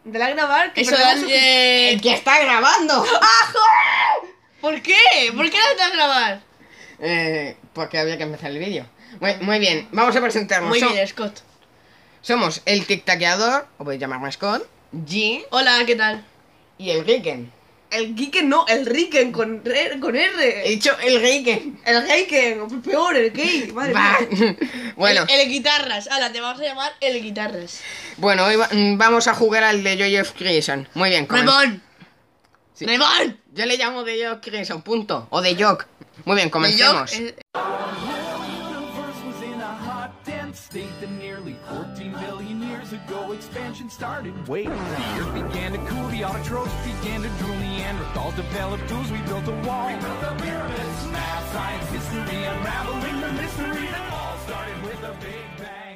Dale a grabar. Que Eso El que está grabando. ¿Por qué? ¿Por qué no estás a grabar? Porque había que empezar el vídeo. Muy bien, vamos a presentarnos. Muy bien, Scott. Somos el tic-taqueador, o podéis llamarme Scott, G Hola, ¿qué tal? y el Riken. El Giken no, el Riken con R. He dicho el Riken. El Heiken, peor, el gay. Madre Va. mía. Bueno, El guitarras. Ahora te vamos a llamar el guitarras. bueno, hoy vamos a jugar al de Joy of Creation. Muy bien, ¡Remón! Sí. ¡Remón! Yo le llamo de Joy of Creation, punto. O de Jock. Muy bien, comencemos. Universe was in a hot, dense state that nearly 14 billion years ago expansion started. Wait, the earth began to cool, the autotrophs began to drool, Neanderthals developed tools, we built a wall. We built the pyramids, math, science, history, unraveling the mystery that all started with a big bang.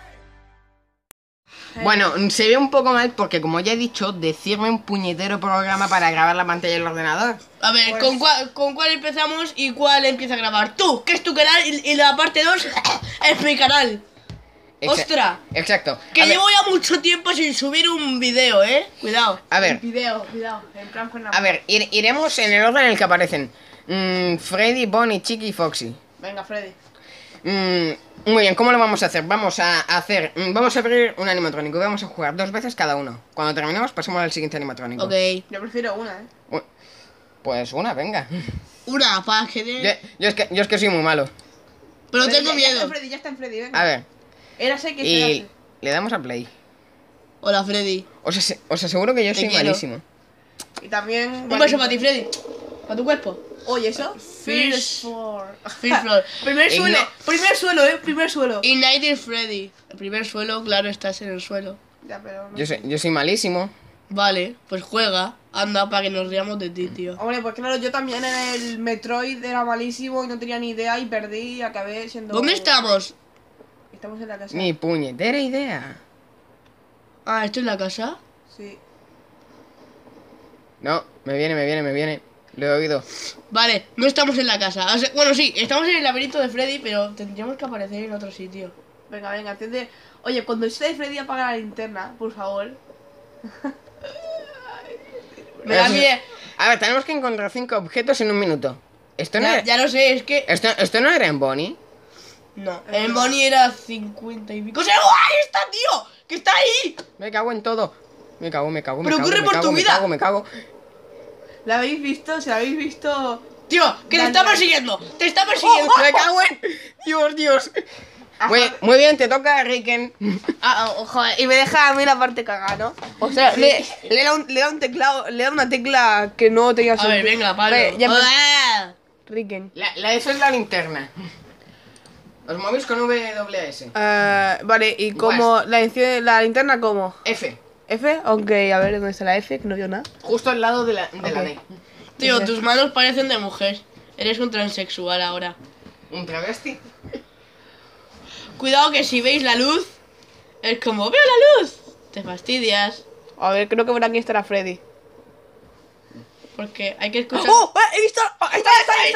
Bueno, se ve un poco mal porque, como ya he dicho, decirme un puñetero programa para grabar la pantalla del ordenador. A ver, ¿con cuál empezamos y cuál empieza a grabar? Tú, que es tu canal, y la parte 2 es mi canal. ¡Ostras! Exacto. Que A ver, llevo ya mucho tiempo sin subir un video, Cuidado. a ver, Cuidado. En plan Fernando. a ver, iremos en el orden en el que aparecen Freddy, Bonnie, Chicky y Foxy. Venga, Freddy. Muy bien, ¿cómo lo vamos a hacer? Vamos a abrir un animatrónico y vamos a jugar 2 veces cada uno. Cuando terminemos pasamos al siguiente animatrónico. Ok. Yo prefiero una, Pues una, venga. Una, para que... Yo es que soy muy malo. Pero Freddy, tengo ya está miedo. en Freddy, ya está en Freddy, venga. A ver, Érase que y serase. le damos a play. Hola, Freddy. Os aseguro que yo soy quiero. malísimo. Y también. Un beso para ti, Freddy. Para tu cuerpo. Oye, eso. First floor. floor. Primer suelo. Primer suelo. Ignited Freddy. El primer suelo, claro, estás en el suelo. Ya, pero. No. Yo soy malísimo. Vale, pues juega. Anda, para que nos riamos de ti, tío. Hombre, pues claro, yo también en el Metroid era malísimo y no tenía ni idea y perdí y acabé siendo. ¿Dónde estamos? Estamos en la casa. Ni puñetera idea. Ah, ¿esto es la casa? Sí. No, me viene. Lo he oído. Vale, no estamos en la casa. O sea, bueno, sí, estamos en el laberinto de Freddy, pero tendríamos que aparecer en otro sitio. Venga, enciende. Oye, cuando esté Freddy apaga la linterna, por favor. Me da Eso- miedo. A ver, tenemos que encontrar 5 objetos en un minuto. Esto no, Ya lo sé, es que... esto no era en Bonnie. No, en Bonnie era 50 y pico. ¡O sea, ¡ahí está, tío! ¡Que está ahí! Me cago en todo. Me cago. Pero corre por tu vida. Me cago. ¿La habéis visto? Si la habéis visto. Tío, que te Dale, está dale. persiguiendo. Te está persiguiendo. Me cago en... Dios. Muy bien, te toca, Riken. Joder, y me deja a mí la parte cagada, ¿no? O sea, le da un teclado, le da una tecla que no tenía A ver, venga, Pablo. Ve, ya Ah. Riken. Eso es la linterna. Os movéis con WAS. Vale, ¿y cómo la linterna cómo? F. ¿F? Ok, a ver, ¿dónde está la F? Que no veo nada. Justo al lado de la D. Tío, tus manos parecen de mujer. Eres un transexual ahora. Un travesti. Cuidado que si veis la luz, es como, ¡veo la luz! Te fastidias. A ver, creo que por aquí estará Freddy. Porque hay que escuchar... ¡Oh! ¡He visto! Está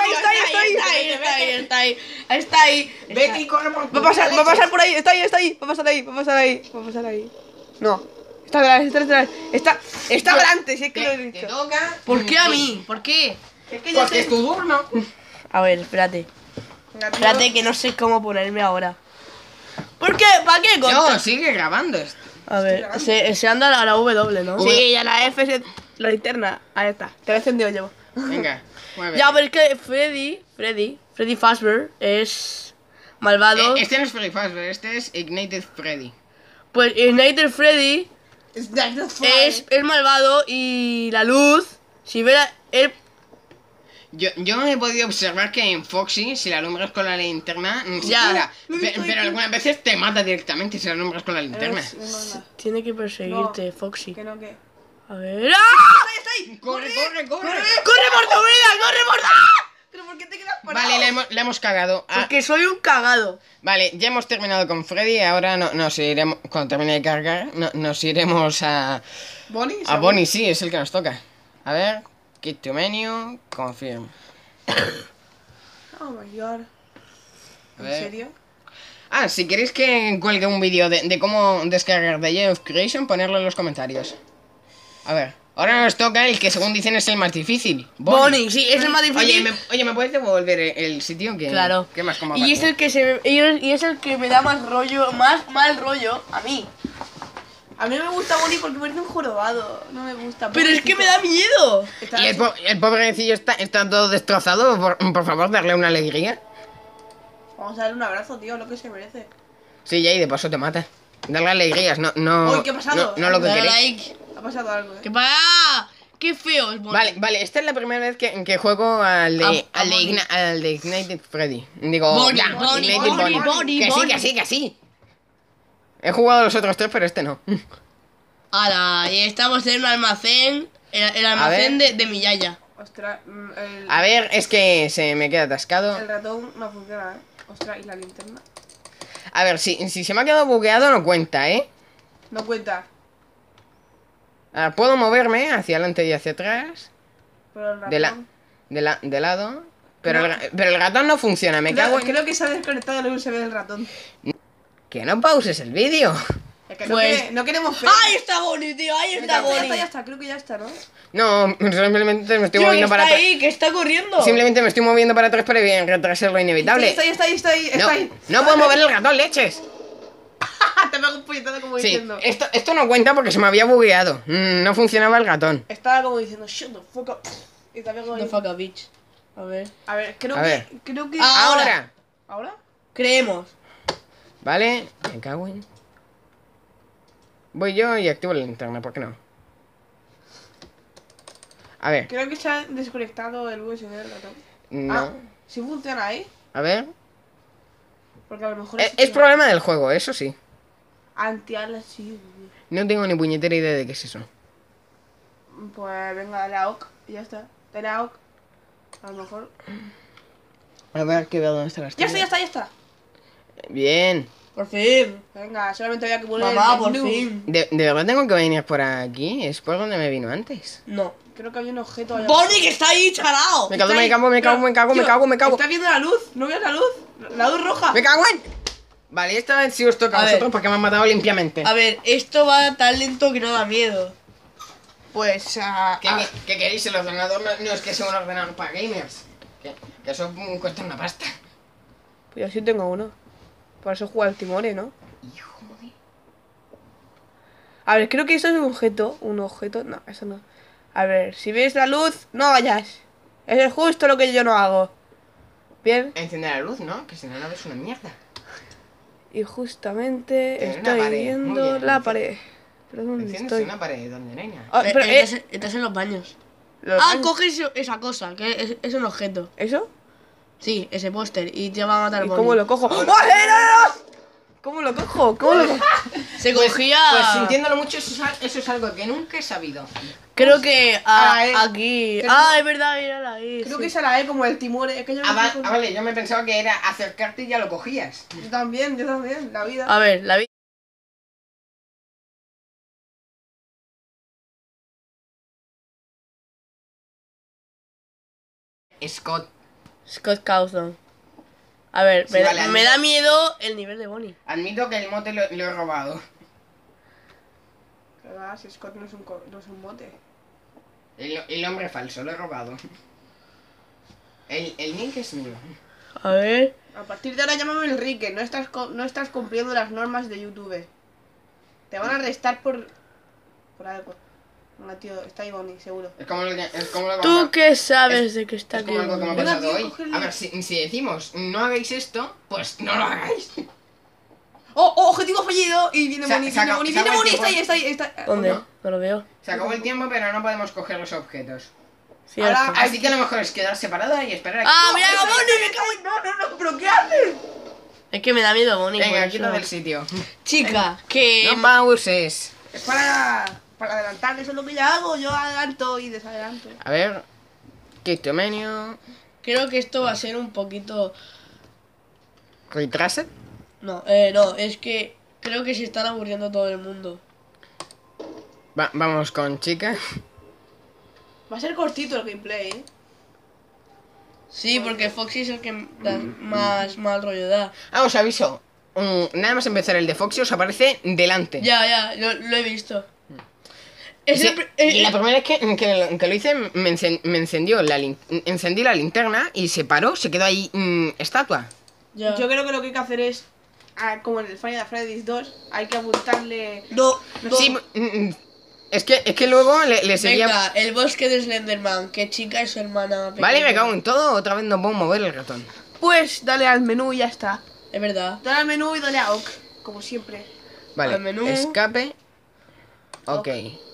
ahí. Vete y corre por tu Va a pasar leche. por ahí, está ahí. Va a pasar ahí. No. Está atrás. Está delante, si es que lo he Te dicho. toca. ¿Por qué a mí? ¿Por qué? Es que yo Porque sé. es tu turno. A ver, espérate. Espérate que no sé cómo ponerme ahora. ¿Por qué? ¿Para qué? No, sigue grabando esto. A ver, se anda a la W, ¿no? Sí, ya la F es la linterna. Ahí está. Te la he encendido llevo. Venga, mueve. Ya, pero es que Freddy Fazbear es malvado. Este no es Freddy Fazbear, este es Ignited Freddy. Pues Ignited Freddy es malvado y la luz, si ve él... Yo he podido observar que en Foxy, si la alumbras con la linterna, ni Ya. siquiera. Pero algunas veces te mata directamente si la alumbras con la linterna. Tiene que perseguirte, No. Foxy. Que no, que. A ver... ¡Ah! ¡Corre! ¡Corre por tu vida! ¡Corre por tu... ¿Pero por qué te quedas parado? Vale, le hemos cagado. Porque soy un cagado. Vale, ya hemos terminado con Freddy. Ahora nos iremos. Cuando termine de cargar, nos iremos a. ¿Bonnie? A Bonnie, sí, es el que nos toca. A ver. Quit to menu. Confirm. Oh my god. A ¿En ver. serio? Si queréis que cuelgue un vídeo de cómo descargar The Joy of Creation, ponerlo en los comentarios. A ver, ahora nos toca el que según dicen es el más difícil. Bonnie, sí, es el más difícil. Oye, ¿me puedes devolver el sitio? Que, Claro. Que más cómodo. Y es el que y es el que me da más rollo, más mal rollo a mí. A mí no me gusta Bonnie porque parece un jorobado. No me gusta. Pero es que me da miedo. Está Y el pobrecillo está todo destrozado. Por favor, darle una alegría. Vamos a darle un abrazo, tío, lo que se merece. Sí, ya, y de paso te mata. Darle alegrías, no. Uy, ¿qué ha pasado? No lo que Dale queréis. like. Ha pasado algo, ¿Qué pasa? ¡Qué feo es Bonnie! Vale, esta es la primera vez que juego al de Ignited Freddy. Digo, Bonnie, ya, Bonnie, Ignited Bonnie, Bonnie, Que sí, Bonnie. que sí, que sí. He jugado los otros tres, pero este no. Ahora, y estamos en un almacén. El almacén de mi yaya. Ostras, A ver, es que se me queda atascado. el ratón no funciona, Ostras, ¿y la linterna? A ver, si se me ha quedado bugueado no cuenta, ¿eh? No cuenta. Ahora, puedo moverme hacia adelante y hacia atrás. Pero el ratón... De lado. Pero el ratón no funciona, me cago en... Creo que se ha desconectado el USB del ratón. Que no pauses el vídeo. Es que Pues- no queremos ver. ¡Ahí está Bonnie, tío! ¡Ahí está Ya Bonnie! está, ya está, creo que ya está, ¿no? No, simplemente me estoy Tío, que moviendo está para atrás. ahí, que está corriendo. Simplemente me estoy moviendo para atrás para retrasar lo inevitable. Está ahí. No puedo mover el ratón, leches. Te pego un puñetazo como Sí, diciendo. esto no cuenta porque se me había bugueado. No funcionaba el ratón. Estaba como diciendo, shut the fuck up. Y te pego The ahí. fuck a bitch. A ver. A ver, creo A ver. que... Ahora. ¿Ahora? Creemos. Vale, me cago en... Voy yo y activo la linterna, ¿por qué no? A ver, Creo que se ha desconectado el USB del ratón. no. Ah, sí funciona ahí. A ver. Porque a lo mejor Es problema del juego, eso sí. Anti-alas, sí. No tengo ni puñetera idea de qué es eso. Pues venga, dale a OK y ya está. Dale a OK. A lo mejor... A ver, que veo dónde está la Ya está. Bien. Por fin. Venga, solamente había que poner Mamá, el por blue. fin. ¿De verdad tengo que venir por aquí? ¿Es por donde me vino antes? No. Creo que había un objeto allá. Bonnie, que está ahí, charao. Me cago, Está me ahí. cago, me cago, Pero, me cago, me tío, cago, me cago. ¿Estás viendo la luz? ¿No ves la luz? La luz roja. ¡Me cago en! Vale, esta vez sí os toca a A ver. vosotros porque me han matado limpiamente. A ver, esto va tan lento que no da miedo. Pues ¿Qué queréis? El ordenador no es que sea un ordenador para gamers. Que eso cuesta una pasta. Pues yo sí tengo uno. Por eso juega al Timore, ¿no? A ver, creo que eso es un objeto. Un objeto. No, eso no. A ver, si ves la luz, no vayas. Eso es justo lo que yo no hago. Bien. Enciende la luz, ¿no? Que si no, no ves una mierda. Y justamente Una estoy pared, muy viendo bien, la enciende. pared. ¿Pero dónde Enciendes estoy? una pared donde no hay nada. Ah, pero, Estás en los baños. los Ah, baños- coge esa cosa, que es un objeto. ¿Eso? Sí, ese póster. Y te va a matar ¿Y Bonnie. cómo lo cojo? ¡Oh, no! ¿Cómo lo cojo? ¿Cómo lo cojo? Se cogía... Pues sintiéndolo mucho, eso es algo que nunca he sabido. Creo que Ah, aquí... creo- Ah, es verdad, mírala ahí. Creo sí. que esa la como el Timore. Es que yo no sé cómo- Vale, yo me pensaba que era acercarte y ya lo cogías. Yo también, la vida. A ver, la vi... Scott, Scott Cawthon. A ver, Sí, me, vale, me da miedo el nivel de Bonnie. admito que el mote lo he robado. Que va, si Scott no es un bote. El hombre falso, lo he robado. El nick es mío. A ver... A partir de ahora llámame Enrique, no estás cumpliendo las normas de YouTube. Te van a arrestar por algo. Venga, tío, está ahí Bonnie, seguro. Es como lo que ¿Tú qué sabes de que está Es aquí? como algo que me ha Venga, pasado tío, hoy. cógele. A ver, si decimos no hagáis esto, pues no lo hagáis. ¡Oh, objetivo fallido! Y viene Se- Bonnie, se viene acabó- Bonnie, se viene acabó el Bonnie, está ahí, tiempo. está ahí. ¿Dónde? No. No lo veo. Se acabó el tiempo, pero no podemos coger los objetos. Cierto. Ahora- Así que lo mejor es quedar separada y esperar a que... ¡Ah, mira, ¡Oh, Bonnie! Me cago en... No, ¿pero qué haces? Es que me da miedo Bonnie. Venga, por quita eso. del sitio. Chica, que... No pauses. Es para adelantar, eso es lo que yo hago. Yo adelanto y desadelanto. A ver. Quito menú. Creo que esto va a ser un poquito... Retrased. No, no, es que creo que se están aburriendo todo el mundo. Vamos con chica. Va a ser cortito el gameplay, ¿eh? Sí, porque Foxy es el que más mal rollo da. Ah, os aviso. Nada más empezar el de Foxy os aparece delante. Ya, lo he visto. Es Sí, el pri- y la primera vez que lo hice, me encendió encendí la linterna y se paró, se quedó ahí estatua. Ya. Yo creo que lo que hay que hacer es, como en el Final Freddy's 2, hay que apuntarle... No, no. Sí, es que luego le seguía... Venga, el bosque de Slenderman, que chica es su hermana. Vale, me pequeña. cago en todo, otra vez no puedo mover el ratón. Pues dale al menú y ya está. Es verdad. Dale al menú y dale a OK, como siempre. Vale, Al menú. escape. Ok.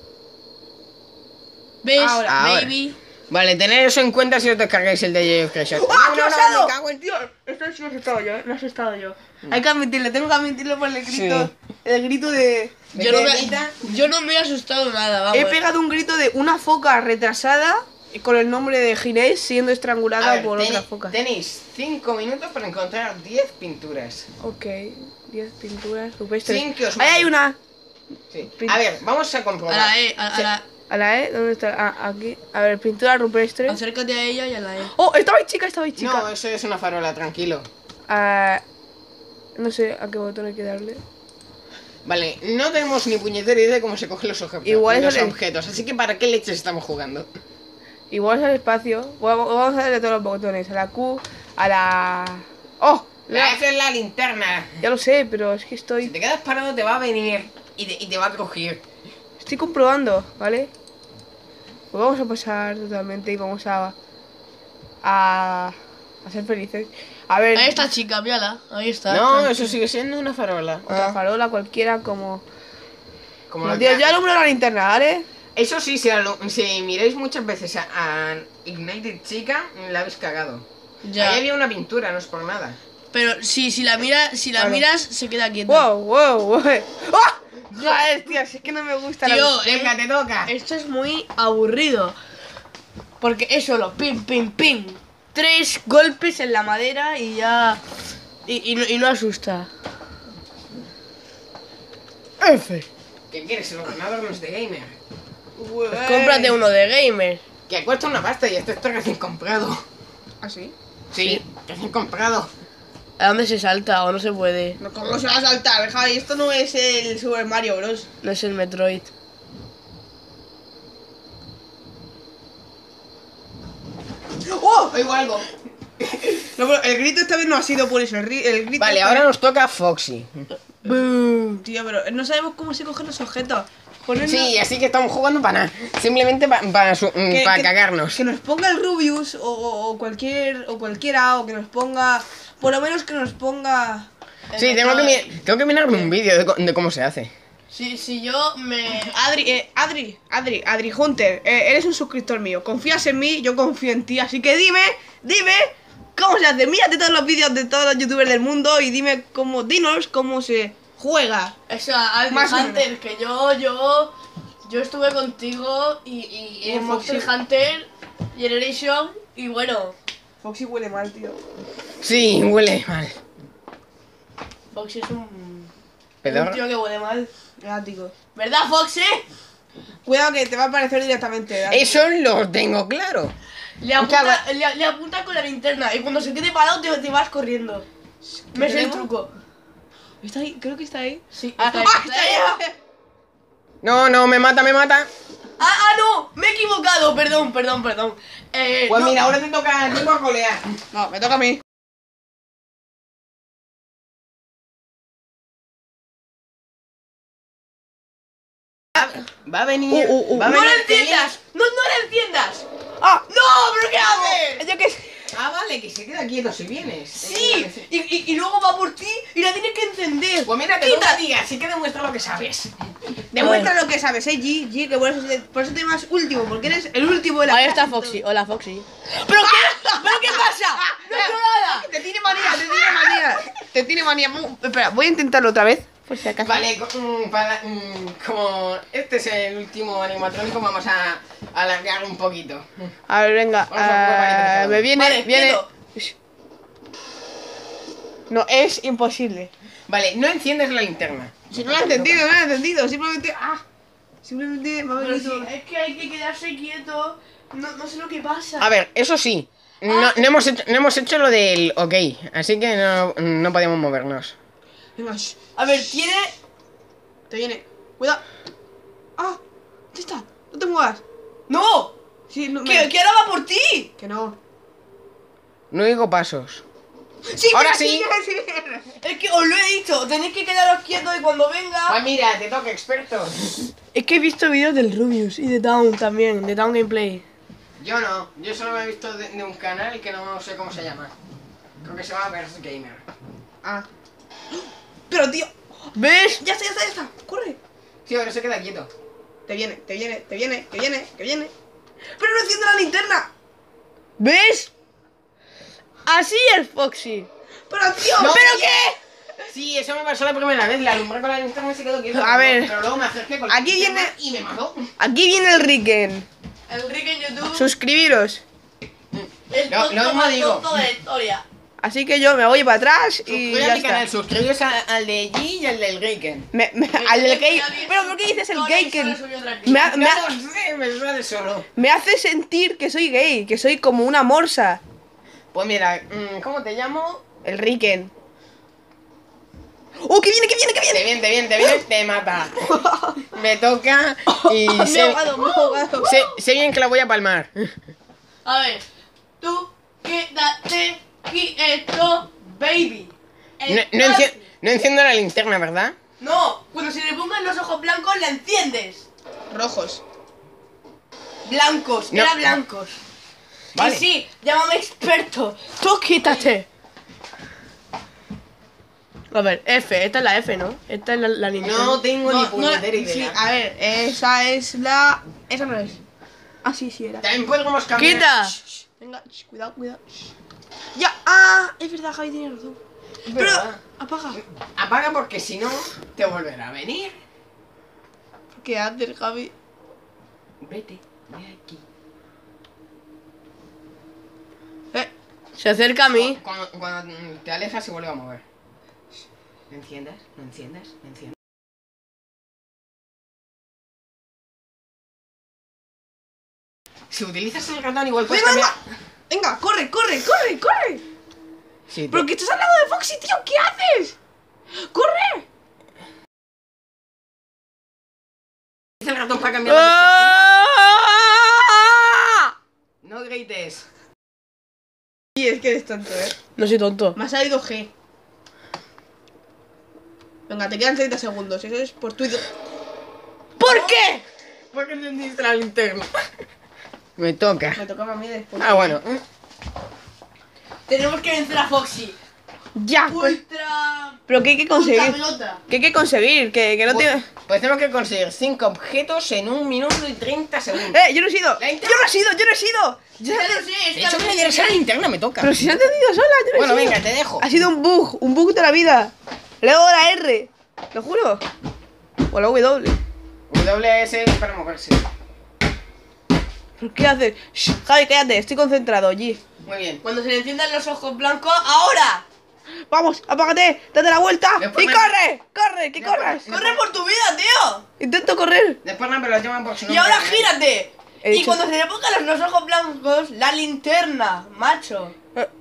¿Ves? Ahora. Baby. Vale, tened eso en cuenta si os descargáis el de Jeff Shot. ¡Ah, qué No, osado! me cago en... Dios, esto sí lo he asustado yo, lo he asustado yo. Hay que admitirlo, tengo que admitirlo por el grito. El grito de... Yo no, Pequeñita. yo no me he asustado nada, vamos. He pegado un grito de una foca retrasada con el nombre de Ginés siendo A estrangulada ver, por otra foca. tenéis 5 minutos para encontrar 10 pinturas. Ok, 10 pinturas rupestres. Sin que os Ahí hay maten. una. Sí. Pin- A ver, vamos a comprobar. A la E, a la... ¿A la E? ¿Dónde está? Ah, aquí. A ver, pintura rupestre. Acércate a ella y a la E. ¡Oh! Estaba ahí chica, estaba ahí chica. No, eso es una farola, tranquilo. Ah, no sé a qué botón hay que darle. Vale, no tenemos ni puñetera idea de cómo se cogen los objetos. Igual los es el- objetos, así que ¿para qué leches estamos jugando? Igual es al espacio. Vamos a darle todos los botones. A la Q, a la... ¡Oh! La F es la linterna. Ya lo sé, pero es que Si estoy te quedas parado te va a venir y te va a crujir. comprobando, ¿vale? Pues vamos a pasar totalmente y vamos a ser felices. A ver, Ahí está chica, mírala. Ahí está. No, tranquila. eso sigue siendo una farola. otra farola cualquiera como... Como No, la tío, que- yo alumbro la linterna, ¿vale? Eso sí, si miráis muchas veces a Ignited Chica, la habéis cagado. Ya. Ahí había una pintura, no es por nada. Pero si la Vale. miras, se queda quieta. ¡Wow, wow, wow! ¡Ah! Joder, tío, si es que no me gusta Tío, la... Venga, te toca. Esto es muy aburrido. Porque es solo pim, pim, pim. 3 golpes en la madera y ya. Y no asusta. F. ¿Qué quieres? El ordenador no es de gamer. Pues cómprate uno de gamer. Que cuesta una pasta y esto está recién comprado. ¿Ah, sí? Sí, recién comprado. ¿A dónde se salta o no se puede? No, ¿cómo se va a saltar, Javi? Esto no es el Super Mario Bros. No es el Metroid. ¡Oh! Oigo algo. No, pero el grito esta vez no ha sido por eso. El grito Vale, esta ahora vez- nos toca Foxy. Boom. Tío, pero no sabemos cómo se cogen los objetos. Ponernos- Sí, así que estamos jugando para nada. Simplemente para que- cagarnos. Que nos ponga el Rubius o cualquiera, o que nos ponga... Por lo menos que nos ponga... Sí, tengo que mirarme un vídeo de cómo se hace. Si yo me. Adri Hunter, eres un suscriptor mío. Confías en mí, yo confío en ti. Así que dime cómo se hace. Mírate todos los vídeos de todos los youtubers del mundo y dinos cómo se juega. Eso, Adri Más o Hunter, que yo estuve contigo y en Foxy. Monster Hunter Generation y bueno, Foxy huele mal, tío. Sí, huele mal. Foxy es un Pedorro. tío que huele mal. Galáctico. ¿Verdad, Foxy? Cuidado que te va a aparecer directamente. Dani. Eso lo tengo claro. Le apunta con la linterna y cuando se quede parado te vas corriendo. Me sé el tenemos? truco. ¿Está ahí? Creo que está ahí. Sí, Ah, está ahí, ¡ah, está está ahí. ahí! No, me mata. No, me he equivocado, perdón. Pues no. mira, ahora te toca a ti por colear. No, me toca a mí. Va a venir. Va a ¡No venir le enciendas! ¡No le enciendas! ¡Ah! ¡No! ¿Pero qué haces? Yo qué sé. Ah, vale, que se queda quieto si vienes. Sí, y luego va por ti y la tienes que encender. Pues mira, te toca a ti, así que demuestra lo que sabes. Demuestra lo que sabes, G, que por eso te llamas último, porque eres el último de la Ahí clase. está Foxy. Hola, Foxy. ¿Pero qué pasa? ¡No he hecho nada! Te tiene manía. Te tiene manía. Espera, voy a intentarlo otra vez. Por si acaso. Vale, como este es el último animatrónico, vamos a alargar un poquito. A ver, venga. Vamos a jugar varios me viene. Vale, viene. quieto. No, es imposible. Vale, no enciendes la linterna. Si no lo he entendido. Simplemente. Simplemente me ha Pero venido. sí, es que hay que quedarse quieto. No sé lo que pasa. A ver, eso sí. No hemos hecho lo del ok, así que no podíamos movernos. Venga, shh. A ver, tiene. Te viene. Cuidado. ¡Ah! ¿Dónde está? lenguas? ¡No! Sí, no, ¡Que ahora va por ti! Que no. No digo pasos. Sí, Ahora mira, sí. mira. Es que os lo he dicho, tenéis que quedaros quietos y cuando venga... Pues mira, te toca experto. Es que he visto vídeos del Rubius y de Down también, de Down Gameplay. Yo no, yo solo me he visto de un canal que no sé cómo se llama. Creo que se llama Versus Gamer. Ah. Pero, tío. ¿Ves? Ya está, ya está, ya está. Corre. Sí, ahora se queda quieto. Te viene, te viene, te viene, te viene, te viene. Pero no enciende la linterna. ¿Ves? Así es Foxy. Pero, tío. No, ¿Pero sí. qué? Sí, eso me pasó la primera vez. La alumbré con la linterna y se quedó quieto. A ver. Pero luego me acerqué con la Aquí linterna viene- y me mató. Aquí viene el Riken. El Rick en YouTube Suscribiros. es Lo mismo más digo. tonto de la historia. Así que yo me voy para atrás y Suscríbete ya a mi canal, está. suscribíos al de G y al del Riken. Al del Gay. Pero ¿por qué dices el Gayken? No sé, me sale solo. Me hace sentir que soy gay, que soy como una morsa. Pues mira, ¿cómo te llamo? El Riken. ¡Oh, que viene, que viene, que viene! Te viene, te mata. Me toca y Me he sé, ahogado, me he ahogado. sé bien que la voy a palmar. A ver, tú quédate quieto, baby. No enciendo la linterna, ¿verdad? No, cuando se le pongan los ojos blancos la enciendes. Rojos. Blancos, No. era blancos. Vale. Y sí, llámame experto. Tú quítate. A ver, F, esta es la F, ¿no? Esta es la Nintendo. No tengo ni No, puñetera sí, idea. a ver, esa es la... Esa no es. Ah, sí, sí era. También podemos cambiar. ¡Quita! Venga, cuidado, cuidado. Ya, ah, es verdad, Javi tiene razón. Pero, ¿Verdad? apaga. Apaga porque si no, te volverá a venir. ¿Qué haces, Javi? Vete de aquí. Se acerca a mí. Cuando te alejas se vuelve a mover. No enciendas, no enciendas, no enciendas. Si utilizas el ratón igual puedes Venga, cambiar. venga. Venga, corre, corre, corre, corre. Sí, ¿Pero que estás al lado de Foxy, tío? ¿Qué haces? ¡Corre! utiliza el ratón para cambiar de perspectiva. ¡Ah! No grites. Sí, es que eres tonto, No soy tonto. Me ha salido G. Venga, te quedan 30 segundos. Eso es por tu... ¿Por qué? ¿Por qué encendiste la linterna? Me toca. Me tocaba a mí después. Ah, bueno. Tenemos que vencer a Foxy. Ya, pues... Ultra... Pero ¿qué hay que Ultra conseguir? pelota. ¿Qué hay que conseguir? Que no te... Pues tenemos que conseguir 5 objetos en 1 minuto y 30 segundos. Yo no he sido. La Yo linterna. no he sido, yo no he sido. Ya lo sé, es De que hecho, a que mí- me dieras a la linterna me toca. Pero si se ha entendido sola, yo no he Bueno, sido. venga, te dejo. Ha sido un bug de la vida. Le hago la R, lo juro. O la W. WS para moverse. ¿Pero qué haces? Shh, Javi, cállate, estoy concentrado, G. Muy bien. Cuando se le enciendan los ojos blancos, ¡ahora! Vamos, apágate, date la vuelta Después y me- corre, corre, que Después- corras. ¡Corre por tu vida, tío! Intento correr. Después no, pero los llaman por su Y nombre. ahora gírate. He Y dicho- cuando se le pongan los ojos blancos, la linterna, macho.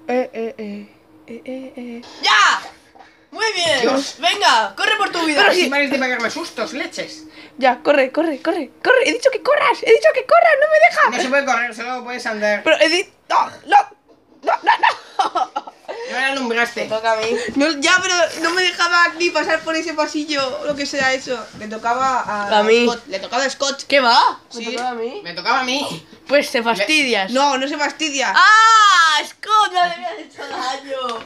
¡Ya! Muy bien. Dios. Venga, corre por tu vida. Pero Si sí. pares de pegarme sustos, leches. Ya, corre, corre, corre, corre. He dicho que corras, no me deja. No se puede correr, solo puedes andar. Pero he dicho... No, no, no, no, no. No me alumbraste. Toca a mí. No, ya, pero no me dejaba ni pasar por ese pasillo, o lo que sea eso. Le tocaba a mí. Scott. Le tocaba a Scott. ¿Qué va? Sí. ¿Me tocaba a mí? Me tocaba a mí. Pues te fastidias. No, no se fastidia. ¡Ah! ¡Scott, no le habías hecho daño!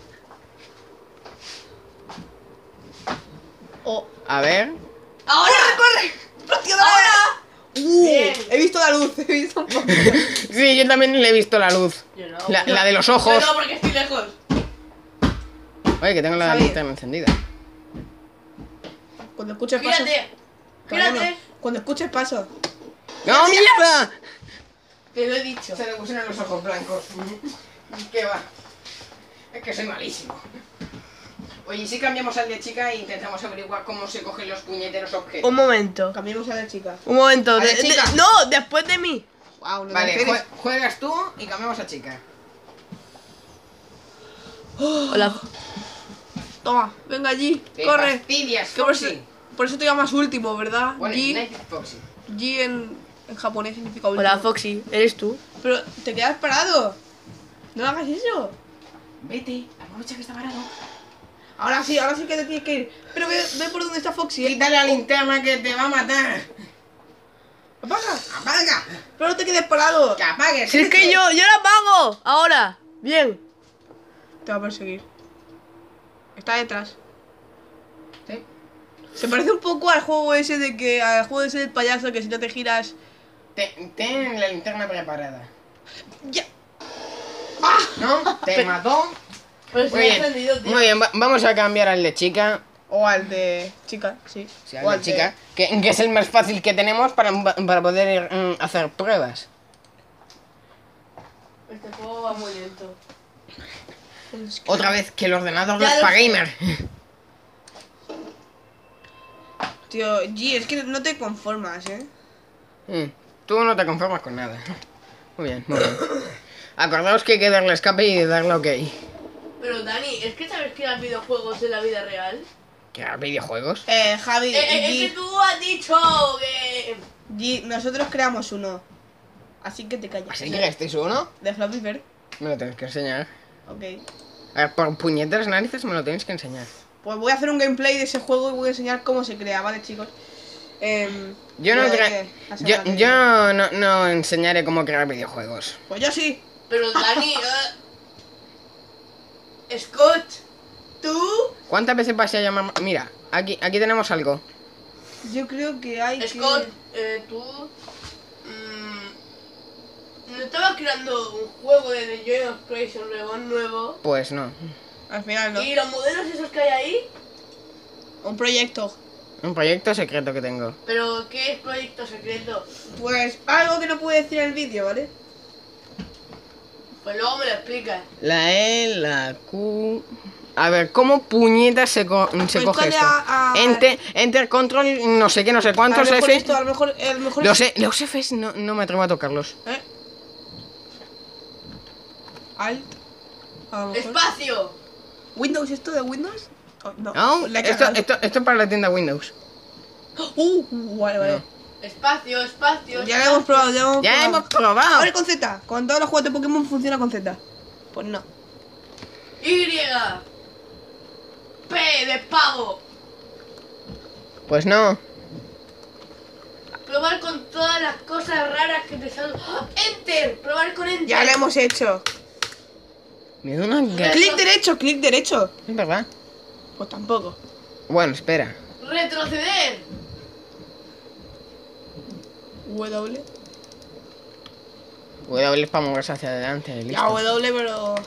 Oh. A ver. ¡Ahora! ¡Corre, corre! ¡Hostia, dale! ¡Ahora! Bien. He visto la luz, he visto un poco. Sí, yo también le he visto la luz. Yo no. La de los ojos. Yo no, porque estoy lejos. Oye, que tengo la Javi. linterna encendida. Cuando escuches pasos... Gírate. Todavía no. Gírate. Cuando escuches pasos... ¡No, mierda! Te lo he dicho. Se le pusieron los ojos blancos. ¿Qué va? Es que soy malísimo. Oye, ¿y si cambiamos al de chica e intentamos averiguar cómo se cogen los puñeteros objetos? Un momento. Cambiemos a la chica. Un momento. Vale, chica. No, después de mí. Wow, no Vale, te enteres. juegas tú y cambiamos a chica. Hola. Toma, venga allí, Te corre. fastidias, Que por eso Foxy. te llamas último, ¿verdad? Bueno, G, United Foxy. G en... En japonés significa último. Hola, Foxy, ¿eres tú? Pero te quedas parado. No hagas eso. Vete, aprovecha que está parado. Ahora sí que te tienes que ir. Pero ve por dónde está Foxy. Quítale la linterna que te va a matar. Apaga. ¡Apaga! Pero no te quedes parado. ¡Que apagues! Si es que yo la pago. Ahora. Bien. Te va a perseguir. Está detrás. Sí. Se parece un poco al juego ese de que. Al juego ese del payaso que si no te giras. Ten la linterna preparada. ¡Ya! ¿No? ¿Te mató? Pues Muy se me ha bien, encendido, tío. muy bien, vamos a cambiar al de chica. O al de chica, sí. Sí, O al de chica, que es el más fácil que tenemos para poder hacer pruebas. Este juego va muy lento. Otra vez que el ordenador no Ya es lo para sé. gamer. Tío, G, es que no te conformas, Tú no te conformas con nada. Muy bien, muy bien. Acordaos que hay que darle escape y darle OK. Pero Dani, ¿es que sabes crear videojuegos en la vida real? ¿Crear videojuegos? Javi, Es que G, tú has dicho que... G, nosotros creamos uno. Así que te callas. ¿Así que este es uno? De Flappy Bird. Me lo tenéis que enseñar. Ok. A ver, por puñeteras narices me lo tenéis que enseñar. Pues voy a hacer un gameplay de ese juego y voy a enseñar cómo se crea, ¿vale, chicos? Yo no, puede crea- que la yo, semana que yo no enseñaré cómo crear videojuegos. Pues yo sí. Pero Dani... Scott, ¿tú? ¿Cuántas veces vas a llamar? Mira, aquí tenemos algo. Yo creo que hay Scott, tú... ¿No estabas creando un juego de The Joy of Creation nuevo? Pues no. Al final no. ¿Y los modelos esos que hay ahí? Un proyecto. Un proyecto secreto que tengo. ¿Pero qué es proyecto secreto? Pues algo que no puedo decir en el vídeo, ¿vale? Pues luego me lo explicas. La E, la Q... A ver, ¿cómo puñetas se Pues coge dale esto? a- Enter, control, no sé qué, no sé A cuántos lo mejor F. esto, a lo mejor Los Fs no me atrevo a tocarlos. ¿Eh? Alt. A lo mejor. ¡Espacio! ¿Windows esto de Windows? Oh, no. No, La he esto cagado. es para la tienda Windows. Vale, vale. Espacio. Ya lo hemos probado, Ya hemos probado. Ahora con Z. Con todos los juegos de Pokémon funciona con Z. Pues no. Y. P de pavo. Pues no. Probar con todas las cosas raras que te salen. ¡Ah! Enter. Probar con Enter. Ya lo hemos hecho. Me da una gana. Clic derecho. Es verdad. Pues tampoco. Bueno, espera. Retroceder. W. W es para moverse hacia adelante. Ya Listo. W, pero.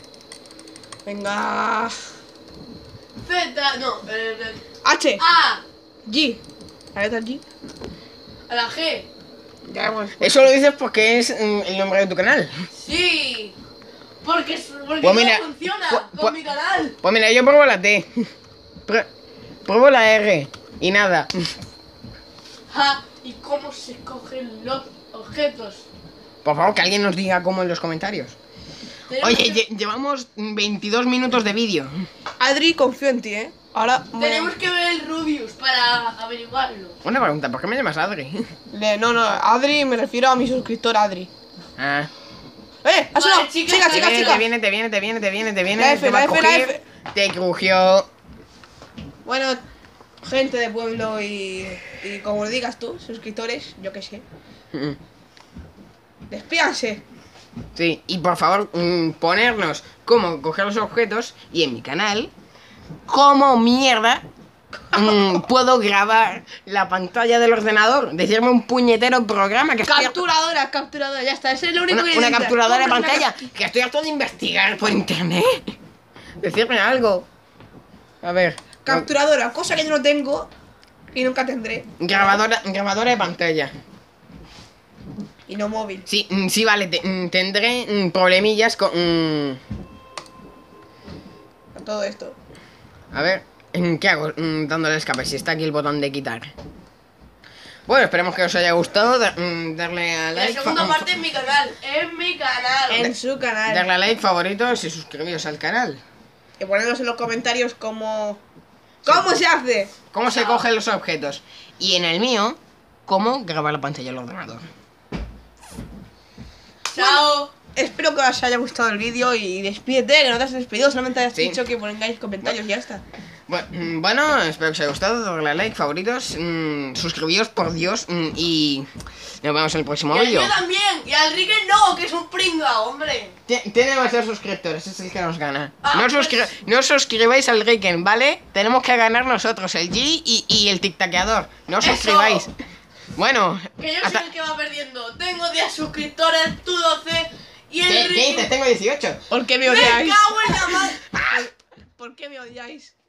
Venga. Z. No. H. A. G. La letra G. A la G. Ya hemos. Eso lo dices porque es el nombre de tu canal. Sí. Porque Pues no mira, funciona pues- con mi canal. Pues mira, yo pruebo la T. Pruebo la R. Y nada. Ja, ¿y cómo se cogen los objetos? Por favor, que alguien nos diga cómo en los comentarios. Tenemos Oye, que- llevamos 22 minutos de vídeo. Adri, confío en ti, Ahora. Tenemos que ver el Rubius para averiguarlo. Una pregunta, ¿por qué me llamas Adri? No, Adri, me refiero a mi suscriptor Adri. Ah. ¡Ha sonado! Vale, chicas, Chica, te chica, viene, chica. Te viene. La F, te va la a F, la coger, F. Te crujió. Bueno, gente de pueblo y como lo digas tú, suscriptores, yo qué sé. Despíanse. Sí, y por favor, ponernos cómo coger los objetos y en mi canal, cómo mierda puedo grabar la pantalla del ordenador. Decirme un puñetero programa que estoy harto- Capturadora, ya está. Ese es lo único que una necesitas. capturadora de Compra una pantalla, que estoy harto de investigar por internet. Decirme algo. A ver. Capturadora, cosa que yo no tengo y nunca tendré. Grabadora de pantalla. Y no móvil. Sí, sí, vale, tendré problemillas con... Con todo esto. A ver, ¿qué hago dándole escape? Si está aquí el botón de quitar. Bueno, esperemos que os haya gustado. Darle a La like. segunda parte en mi canal. En mi canal. En su canal. Darle a like, favoritos y suscribiros al canal. Y ponernos en los comentarios cómo se hace. ¿Cómo se cogen los objetos? Y en el mío, cómo grabar la pantalla del ordenador. Chao. Espero que os haya gustado el vídeo y despídete, que no te has despedido, solamente has Sí. dicho que pongáis comentarios y ya está. Bueno, espero que os haya gustado, darle a like, favoritos, suscribíos por Dios y nos vemos en el próximo Y al vídeo. mío también. Y al Rique no, que es un pringa, hombre. Tiene demasiados suscriptores, es el que nos gana. Ah, No os suscribáis al Riken, ¿vale? Tenemos que ganar nosotros, el G y el tic-taqueador. No os Eso. suscribáis. Bueno, Que yo hasta- soy el que va perdiendo. Tengo 10 suscriptores, tú 12. Y el ¿Qué Rique. dices? Tengo 18. ¿Por qué me ¡Me odiáis? cago en la madre! ¿Por qué me odiáis?